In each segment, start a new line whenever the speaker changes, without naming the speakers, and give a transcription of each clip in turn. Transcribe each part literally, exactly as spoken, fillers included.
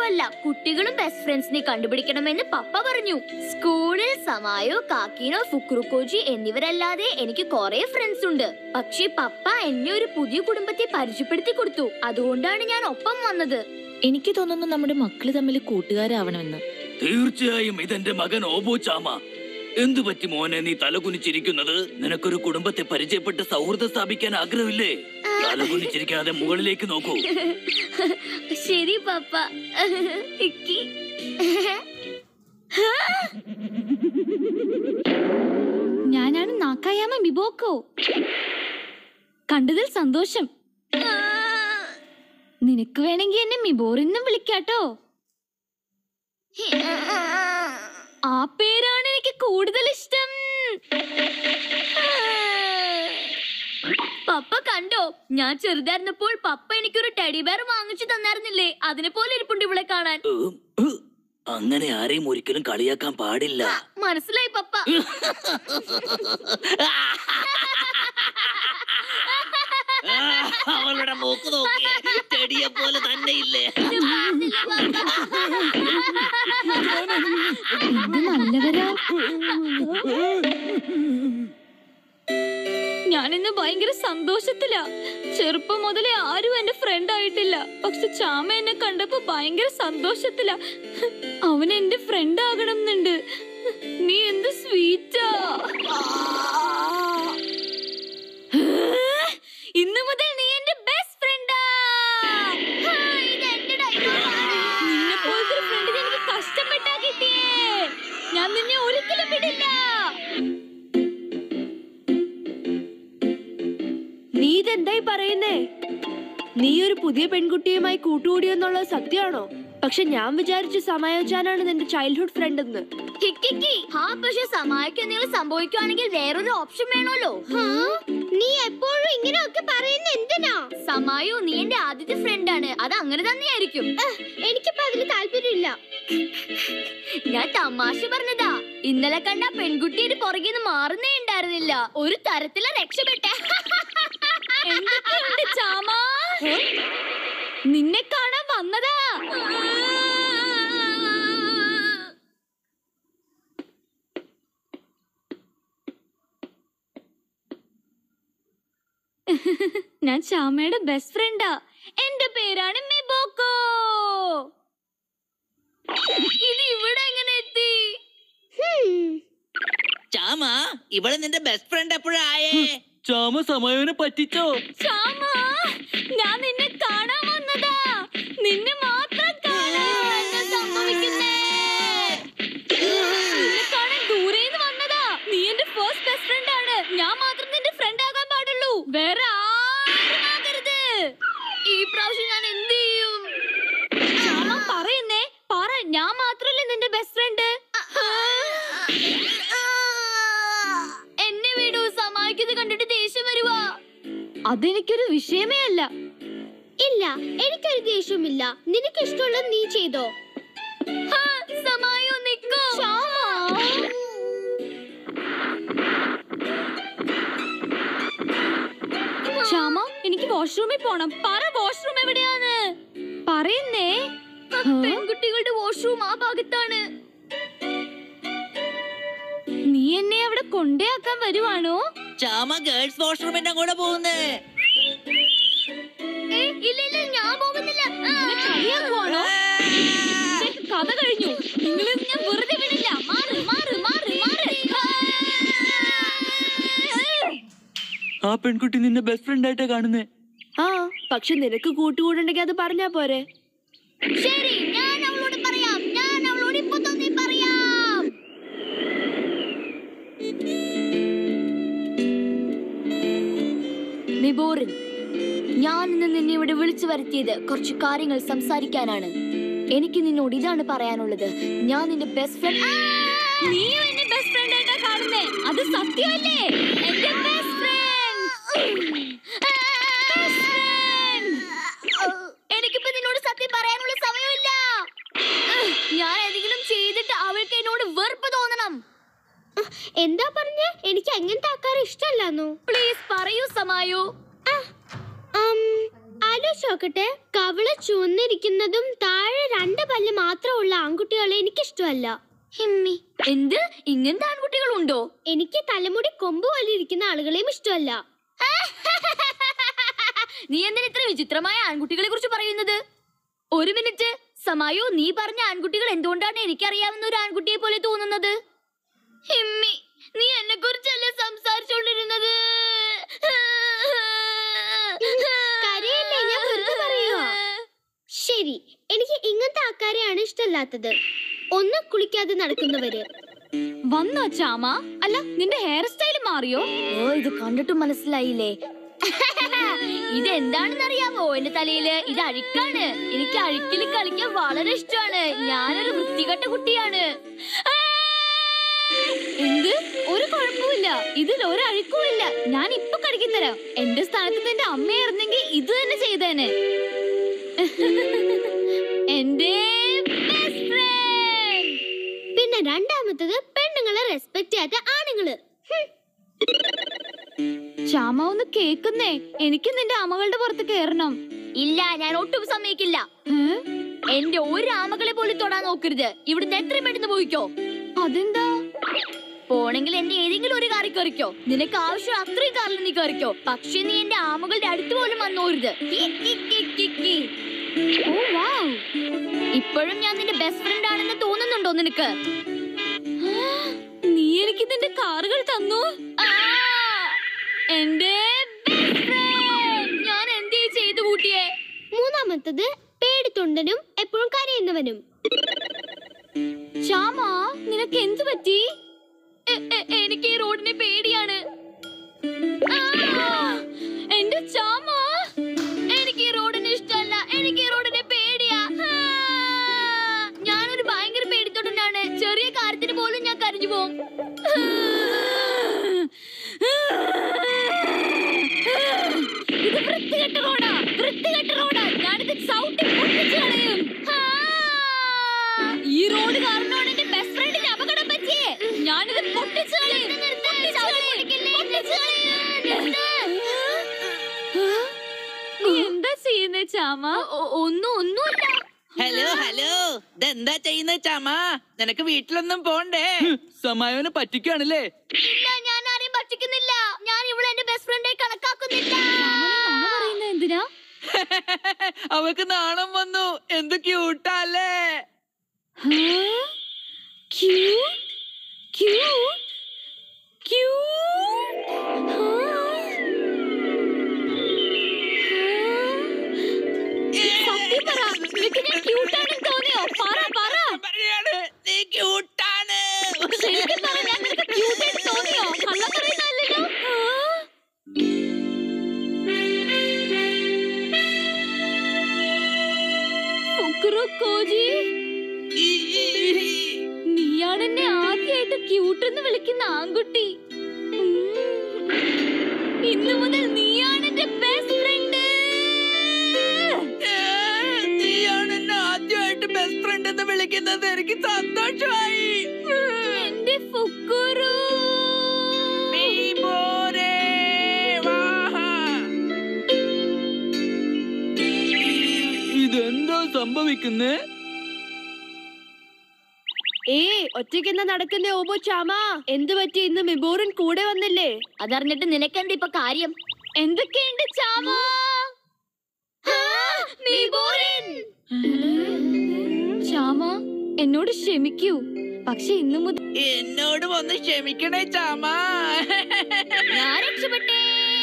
മാത്രമല്ല, കുട്ടികളും ബെസ്റ്റ് ഫ്രണ്ട്സിനെ കണ്ടുപിടിക്കണമെന്ന് പപ്പ പറഞ്ഞു. സ്കൂളിൽ സമായോ, കാക്കീനോ, ഫുക്രുക്കോജി എന്നിവരല്ലാതെ എനിക്ക് കുറെ ഫ്രണ്ട്സ് ഉണ്ട്. പക്ഷെ പപ്പ എന്നെ ഒരു പുതിയ കുടുംബത്തെ പരിചയപ്പെടുത്തി കൊടുത്തു. അതുകൊണ്ടാണ് ഞാൻ ഒപ്പം വന്നത്.
എനിക്ക് തോന്നുന്നു നമ്മുടെ മക്കള് തമ്മിൽ കൂട്ടുകാരാവണമെന്ന്.
തീർച്ചയായും ഇതെന്റെ മകൻ ഓബോ ചാമ. എന്തു പറ്റി മോനെ നീ തലകുനിച്ചിരിക്കുന്നത്? നിനക്കൊരു കുടുംബത്തെ പരിചയപ്പെട്ട് സൗഹൃദം സ്ഥാപിക്കാൻ ആഗ്രഹമില്ലേ? തലകുനിച്ചിരിക്കാതെ മുകളിലേക്ക് നോക്കൂ.
ശരി പപ്പ.
ഞാനാണ് നാക്കായാമ മിബോക്കോ. കണ്ടതിൽ സന്തോഷം. നിനക്ക് വേണമെങ്കിൽ എന്നെ മിബോറിന്നും വിളിക്കാട്ടോ. ആ പേരാണ് എനിക്ക് കൂടുതൽ ഇഷ്ടം.
പപ്പ കണ്ടോ, ഞാൻ ചെറുതായിരുന്നപ്പോൾ പപ്പ എനിക്കൊരു ടെഡി ബെയർ വാങ്ങിച്ചു തന്നായിരുന്നില്ലേ? അതിനെ പോലെ ഇരിപ്പുണ്ട് ഇവിടെ കാണാൻ.
അങ്ങനെ ആരെയും ഒരിക്കലും കളിയാക്കാൻ പാടില്ല.
മനസ്സിലായി പപ്പ.
അവളുടെ മൂക്ക് നോക്കി ടെഡിയെ പോലെ തന്നെ ഇല്ലേ?
നല്ലവരാ. ഞാനിന്ന് ഭയങ്കര സന്തോഷത്തിലാ. ചെറുപ്പം മുതലേ ആരും എന്റെ ഫ്രണ്ട് ആയിട്ടില്ല. പക്ഷെ ചാമ എന്നെ കണ്ടപ്പോ ഭയങ്കര സന്തോഷത്തിലാ. അവൻ എന്റെ ഫ്രണ്ട് ആകണം എന്നുണ്ട്. നീ എന്ത് സ്വീറ്റാ. ഇന്ന് മുതൽ നീ എന്റെ ബെസ്റ്റ് ഫ്രണ്ടാ. നിന്നെ പോലത്തെ ഒരു ഫ്രണ്ടിനെ എനിക്ക് കഷ്ടപ്പെട്ടാ കിട്ടിയേ. ഞാൻ നിന്നെ ഒരിക്കലും വിടില്ല.
നീ ഇതെന്തായി പറയുന്നേ? നീ ഒരു പുതിയ പെൺകുട്ടിയുമായി കൂട്ടുകൂടിയെന്നുള്ളത് സത്യമാണോ? പക്ഷെ ഞാൻ വിചാരിച്ചു സമായോചാനാണ് നിന്റെ ചൈൽഡ്ഹുഡ് ഫ്രണ്ട് എന്ന്.
പക്ഷെ സമായ്ക്ക് എന്തെങ്കിലും സംഭവിക്കുകയാണെങ്കിൽ വേറൊരു ഓപ്ഷൻ വേണമല്ലോ.
നീ എപ്പോഴും ഇങ്ങനെയൊക്കെ പറയുന്ന എന്തിനാ?
സമായു നീ എന്റെ ആദ്യത്തെ ഫ്രണ്ടാണ്. അത് അങ്ങനെ തന്നെയായിരിക്കും.
എനിക്കിപ്പോ അതിന് താല്പര്യമില്ല.
ഞാൻ തമാശ പറഞ്ഞതാ. ഇന്നലെ കണ്ട പെൺകുട്ടിയുടെ പുറകിന്ന് മാറുന്നേ ഉണ്ടായിരുന്നില്ല. ഒരു തരത്തില് രക്ഷപ്പെട്ടെ.
എന്തൊക്കെയുണ്ട് ചാമ? നിന്നെ കാണാൻ വന്നതാ. ഞാൻ ചാമയുടെ ബെസ്റ്റ് ഫ്രണ്ടാ. എന്റെ പേരാണ് മിബോക്കോ.
ഇത് ഇവിടെ എങ്ങനെ എത്തി?
ചാമ, ഇവിടെ നിന്റെ ബെസ്റ്റ് ഫ്രണ്ട് എപ്പോഴായേ?
ചാമ സമയോനെ പറ്റിച്ചോ?
ചാമ, ഞാൻ നിന്നെ കാണാൻ വന്നതാ. നിന്നെ മാത്രം കാണാൻ സംഭവിക്കുന്നേ. നിന്നെ കാണാൻ ദൂരേന്ന് വന്നതാ. നീ എന്റെ ഫസ്റ്റ് ബെസ്റ്റ് ഫ്രണ്ട് ആണ്. ഞാൻ മാത്രം നിന്റെ ഫ്രണ്ട് ആകാൻ പാടുള്ളൂ. വേറെ ആരും ആകരുത്.
ഈ പ്രാവശ്യം ഞാൻ എന്ത് ചെയ്യും?
ചാമ പറയുന്നേ, പറ. ഞാൻ മാത്രല്ലേ നിന്റെ ബെസ്റ്റ് ഫ്രണ്ട്?
എന്നെ വീടൂ. സമായിക്കുന്നത് കണ്ടിട്ട് ദേഷ്യം വരുവാ.
അതെനിക്കൊരു വിഷയമേ അല്ല.
ഇല്ല, എനിക്കൊരു ദേഷ്യമില്ല. നിനക്ക് ഇഷ്ടമുള്ളത് നീ ചെയ്തോ.
സമായോ നിക്കോ.
ശ്യാമ, എനിക്ക് വാഷ്റൂമിൽ പോണം. പറ, വാഷ്റൂം എവിടെയാണ്? പറയുന്നേ.
പെൺകുട്ടികളുടെ വാഷ്റൂം ആ ഭാഗത്താണ്.
നീ എന്നെ അവിടെ കൊണ്ടേയാക്കാൻ വരുവാണോ?
ചാമ ഗേൾസ് വാഷ്റൂമിന്റെ കൂടെ പോകുന്നേ.
ഇല്ല ഇല്ല, ഞാൻ പോകുന്നില്ല.
കളിയാക്കുവാണോ? കഥ കഴിഞ്ഞു. നിങ്ങളെ ഞാൻ വെറുതെ വിടില്ല. മാറ് മാറ് മാറ് മാറ്.
ആ പെൺകുട്ടി നിന്നെ ബെസ്റ്റ് ഫ്രണ്ട് ആയിട്ടാ കാണുന്നേ.
ആ, പക്ഷെ നിനക്ക് കൂട്ടുകൂടുണ്ടെങ്കിൽ അത് പറഞ്ഞാ പോരെ?
ശരി, ഞാൻ അവളോട് പറയാം. ഞാൻ അവളോട് ഇപ്പൊ തന്നെ പറയാം. മിബോറിൻ, ഞാൻ ഇന്ന് നിന്നെ ഇവിടെ വിളിച്ചു വരുത്തിയത് കുറച്ച് കാര്യങ്ങൾ സംസാരിക്കാനാണ്. എനിക്ക് നിന്നോട് ഇതാണ് പറയാനുള്ളത്. ഞാൻ നിന്റെ ബെസ്റ്റ് ഫ്രണ്ട്.
നീയും എന്നെ ബെസ്റ്റ് ഫ്രണ്ട് ആയിട്ടാ കാണുന്നേ. അത് സത്യമല്ലേ? എന്റെ ബെസ്റ്റ് ഫ്രണ്ട്.
എനിക്കിപ്പോ നിന്നോട് സത്യം പറയാനുള്ള സമയമില്ല. ഞാൻ എന്തെങ്കിലും ചെയ്തിട്ട് അവൾക്ക് എന്നോട് വെറുപ്പ് തോന്നണം.
എന്താ പറഞ്ഞേ? എനിക്ക് അങ്ങനത്തെ ആൾക്കാരെ ഇഷ്ടമല്ലാന്നോ?
പ്ലീസ് പറയൂ സമായു.
ഐ ആലോചിച്ച് നോക്കട്ടെ, കവിള് ചുവന്നിരിക്കുന്നതും താഴെ രണ്ട് പല്ല് മാത്രമുള്ള ആൺകുട്ടികളെ എനിക്കിഷ്ടമല്ല.
ഹിമ്മി, എന്ത് ഇങ്ങനത്തെ ആൺകുട്ടികളുണ്ടോ?
എനിക്ക് തലമുടി കൊമ്പ് പോലെ ഇരിക്കുന്ന ആളുകളെയും ഇഷ്ടമല്ല.
നീ എന്തിനാ ഇത്ര വിചിത്രമായ ആൺകുട്ടികളെ കുറിച്ച് പറയുന്നത്? ഒരു മിനിറ്റ് സമായോ, നീ പറഞ്ഞ ആൺകുട്ടികൾ എന്തുകൊണ്ടാണ് എനിക്കറിയാവുന്ന ഒരു ആൺകുട്ടിയെ പോലെ തോന്നുന്നത്? ഹിമ്മി, നീ എന്നെ കുറിച്ചല്ലേ സംസാരിച്ചോണ്ടിരുന്നത്?
കരയല്ലേ, ഞാൻ വെറുതെ പറയുവാ. ശരി, എനിക്ക് ഇങ്ങനത്തെ ആൾക്കാരെയാണ് ഇഷ്ടമല്ലാത്തത്. ഒന്ന് കുളിക്കാതെ നടക്കുന്നവര്.
വന്നോ ചാമ? അല്ല, നിന്റെ ഹെയർ സ്റ്റൈൽ മാറിയോ?
ഓ, ഇത് കണ്ടിട്ട് മനസ്സിലായില്ലേ? ഇതെന്താണെന്ന് അറിയാമോ? എന്റെ തലയില് ഇത് അഴുക്കാണ്. എനിക്ക് അഴുക്കിൽ കളിക്കാൻ വളരെ ഇഷ്ടമാണ്. ഞാനൊരു വൃത്തികെട്ട കുട്ടിയാണ്.
എന്ത്? ഒരു കുഴപ്പമില്ല, ഇതിൽ ഒരഴുക്കുമില്ല. ഞാൻ ഇപ്പൊ കഴുകി തരാം. എന്റെ സ്ഥാനത്ത് നിന്റെ അമ്മയായിരുന്നെങ്കിൽ ഇത് തന്നെ ചെയ്തേനെ. എന്റെ ബെസ്റ്റ് ഫ്രണ്ട്.
പിന്നെ രണ്ടാമത്തത് പെണ്ണുങ്ങളെ റെസ്പെക്ട് ചെയ്യാത്ത ആണുങ്ങള്.
ചാമ ഒന്ന് കേക്കുന്നേ, എനിക്ക് നിന്റെ അമ്മകളുടെ പുറത്ത് കേറണം.
ഇല്ല, ഞാൻ ഒട്ടും സമ്മതിക്കില്ല. എന്റെ ഒരു ആമകളെ പോലും തൊടാൻ നോക്കരുത്. ഇവിടുന്ന് എത്രയും പെട്ടെന്ന് പോയിക്കോ.
അതെന്താ?
പോണെങ്കിൽ എന്റെ ഏതെങ്കിലും ഒരു കാറി കയറിക്കോ. നിനക്ക് ആവശ്യം അത്രയും കാറിൽ നീ കയറിക്കോ. പക്ഷെ നീ എന്റെ ആമകളുടെ അടുത്ത് പോലും വന്നോരുത്.
ഓ വൗ,
ഇപ്പോഴും ഞാൻ നിന്റെ ബെസ്റ്റ് ഫ്രണ്ട് ആണെന്ന് തോന്നുന്നുണ്ടോ നിനക്ക്?
നീ എനിക്ക് നിന്റെ കാറുകൾ തന്നു. എന്റെ ബെസ്റ്റ് ഫ്രണ്ട്,
ഞാൻ എന്തേ ചെയ്തു കൂട്ടിയേ?
മൂന്നാമത്തത് പേടിത്തൊണ്ടനും എപ്പോഴും കരയുന്നവനും.
ചാമ, നിനക്ക് എന്ത് പറ്റി?
എ- എ- എനിക്ക് ഈ റോഡിനെ പേടിയാണ്.
എന്റെ ചാമ,
എനിക്ക് ഈ റോഡിനെ ഇഷ്ടമല്ല. എനിക്ക് ഈ റോഡിനെ പേടിയാ. ആ, ഞാനൊരു ഭയങ്കര പേടിത്തൊണ്ടനാണ്. ചെറിയ കാര്യത്തിന് പോലും ഞാൻ കരഞ്ഞു പോവും.
ഇത് വൃത്തികെട്ട റോഡാ, വൃത്തികെട്ട റോഡാ. ഞാനിത് ചവിട്ടി പൊട്ടിച്ച് കളയും. ഈ റോഡ് കാരണമാണ് എന്റെ ബെസ്റ്റ് ഫ്രണ്ടിന് അപകടം പറ്റിയേ. ഞാനിത് പൊട്ടിച്ച് കളയും. പൊട്ടിച്ച് കളയും. പൊട്ടിച്ച് കളയും. നീ എന്താ ചെയ്യുന്നേ ചാമ?
ഒ- ഒന്നും ഒന്നുമില്ല.
ഹലോ ഹലോ, ഇതെന്താ ചെയ്യുന്ന ചാമ? നിനക്ക് വീട്ടിലൊന്നും പോണ്ടേ?
സമായോനെ പറ്റിക്കാണല്ലേ?
ഇല്ല, ഞാൻ ആരെയും പറ്റിക്കുന്നില്ല. ഞാൻ ഇവിടെ എന്റെ ബെസ്റ്റ് ഫ്രണ്ടായി കണക്കാക്കുന്നില്ല.
പറയുന്നത് എന്തിനാ?
അവക്ക് നാണം വന്നു. എന്ത് ക്യൂട്ടല്ലേ?
Cute? Cute? Cute? സത്യം പറ, നിനക്ക് ഞാൻ cute ആണെന്ന് തോന്നിയോ? പറ, പറ.
പറയാണ്, നീ ക്യൂട്ടാണ്.
ശരിക്കും പറ, ഞാൻ നിനക്ക് cute ആയിട്ട് തോന്നിയോ? കള്ളം പറയുന്നതല്ലല്ലോ. ഫുക്രുക്കോജി, നീയാണ് എന്നെ ആദ്യമായിട്ട് ക്യൂട്ട് എന്ന് വിളിക്കുന്ന ആൺകുട്ടി. ഉം. ഇന്നു മുതൽ നീയാണ് എന്റെ ബെസ്റ്റ് ഫ്രണ്ട്.
നീയാണ് എന്നെ ആദ്യമായിട്ട് ബെസ്റ്റ് ഫ്രണ്ട് എന്ന് വിളിക്കുന്നത്. എനിക്ക് സന്തോഷമായി.
എന്റെ ഫുക്കുറു.
മീമോരെ, വാഹാ.
ഇതെന്താ സംഭവിക്കുന്നേ?
ഏ ഒറ്റയ്ക്കെന്താ നടക്കുന്നേ ഓബോ ചാമ? എന്ത് പറ്റി? ഇന്ന് മിബോറിൻ കൂടെ വന്നില്ലേ?
അതറിഞ്ഞിട്ട് നിനക്കെന്താ ഇപ്പൊ കാര്യം?
എന്തൊക്കെയുണ്ട് ചാമ? ചാമ, എന്നോട് ക്ഷമിക്കൂ. പക്ഷെ ഇന്നു മുതൽ
എന്നോട് ഒന്ന് ക്ഷമിക്കണേ ചാമ.
ഞാൻ രക്ഷപ്പെട്ടേ.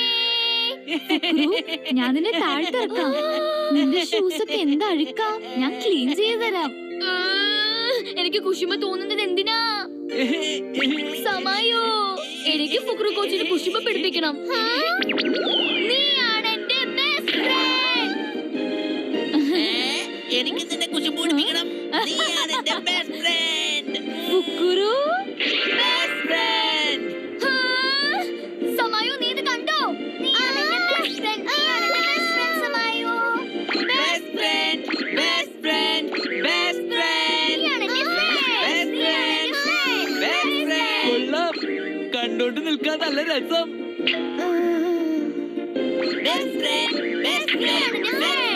ഞാൻ നിന്നെ താഴ്ത്തിറക്കാം. നിന്റെ ഷൂസ് ഒക്കെ എന്താ അഴുക്കാ, ഞാൻ ക്ലീൻ ചെയ്ത് തരാം.
ആ, എനിക്ക് കുശുമ തോന്നുന്നത് എന്തിനാ? സമായോ, എനിക്ക് ഫുക്രു കോച്ചിന് കുശുമ പിടിപ്പിക്കണം. ആ, നീയാണ് എന്റെ ബെസ്റ്റ് ഫ്രണ്ട്.
എനിക്ക് നിന്നെ കുശുമ്പ് പിടിപ്പിക്കണം. നീയാണ് എന്റെ ബെസ്റ്റ് ഫ്രണ്ട്.
ഫുക്കുറു,
ബെസ്റ്റ് ഫ്രണ്ട്.
ആ, സമായോ, നീ ഇത് കണ്ടോ? നീയാണ് എന്റെ ബെസ്റ്റ് ഫ്രണ്ട്. നീയാണ് എന്റെ ബെസ്റ്റ് ഫ്രണ്ട് സമായോ.
Best friend, best friend, best friend.
നീയാണ് എന്റെ ഫ്രണ്ട്. നീയാണ് എന്റെ ഫ്രണ്ട്.
Best front.
കൊള്ളാം, കണ്ടോണ്ട് നിൽക്കാൻ നല്ല രസം.
ബെസ്റ്റ് ഫ്രണ്ട്, ബെസ്റ്റ്
നീയാണ് എന്റെ friend.